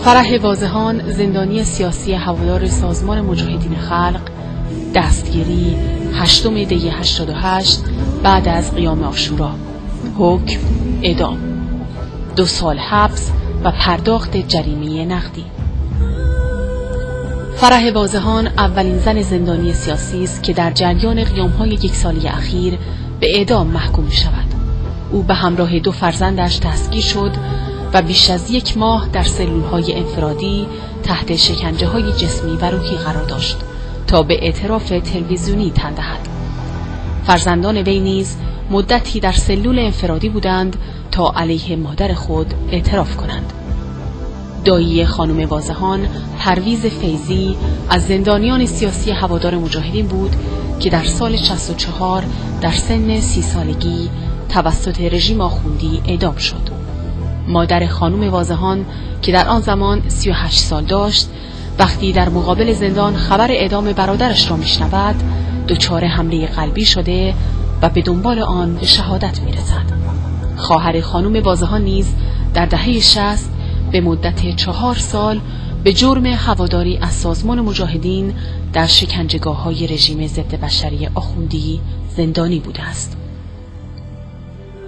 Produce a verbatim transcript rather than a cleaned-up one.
فرح بازهان، زندانی سیاسی هوادار سازمان مجاهدین خلق، دستگیری هشتم دی هشتاد و هشت بعد از قیام عاشورا، حکم اعدام، دو سال حبس و پرداخت جریمه نقدی. فرح بازهان اولین زن زندانی سیاسی است که در جریان قیام‌های یک سالی اخیر به اعدام محکوم شود. او به همراه دو فرزندش دستگیر شد و بیش از یک ماه در سلول‌های انفرادی تحت شکنجه‌های جسمی و روحی قرار داشت تا به اعتراف تلویزیونی تن دهد. فرزندان وی نیز مدتی در سلول انفرادی بودند تا علیه مادر خود اعتراف کنند. دایی خانم بازهان، پرویز فیضی، از زندانیان سیاسی هوادار مجاهدین بود که در سال شصت و چهار در سن سی سالگی توسط رژیم آخوندی اعدام شد. مادر خانم بازهان که در آن زمان سی و هشت سال داشت، وقتی در مقابل زندان خبر اعدام برادرش را میشنود، دچار حمله قلبی شده و به دنبال آن به شهادت میرسد. خواهر خانم بازهان نیز در دهه شصت به مدت چهار سال به جرم هواداری از سازمان مجاهدین در شکنجهگاه‌های رژیم ضد بشری آخوندی زندانی بوده است.